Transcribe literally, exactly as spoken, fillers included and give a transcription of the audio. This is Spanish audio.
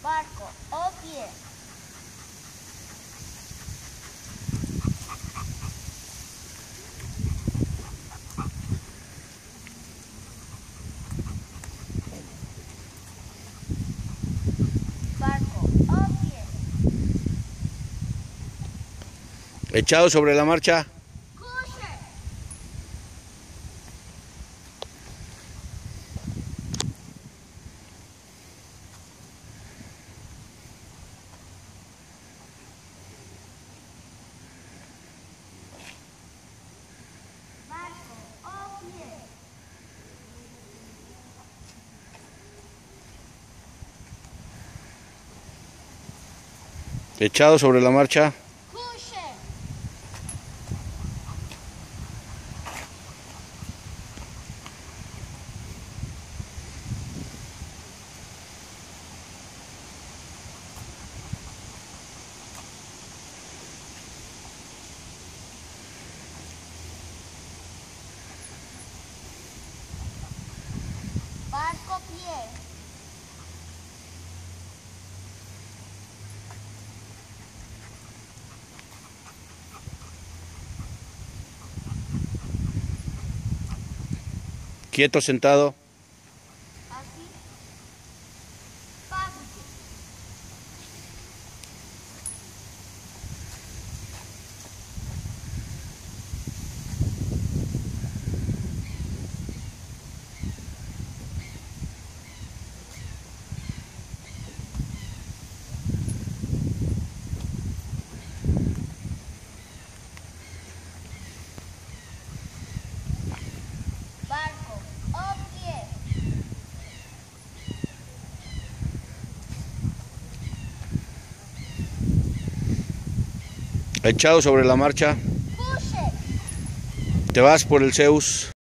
barco o pie. Barco o pie. Echado sobre la marcha. Echado sobre la marcha. Barco pie. Quieto, sentado. Así. Fácil. Barco o pie. Echado sobre la marcha. Puxe. Te vas por el Zeus.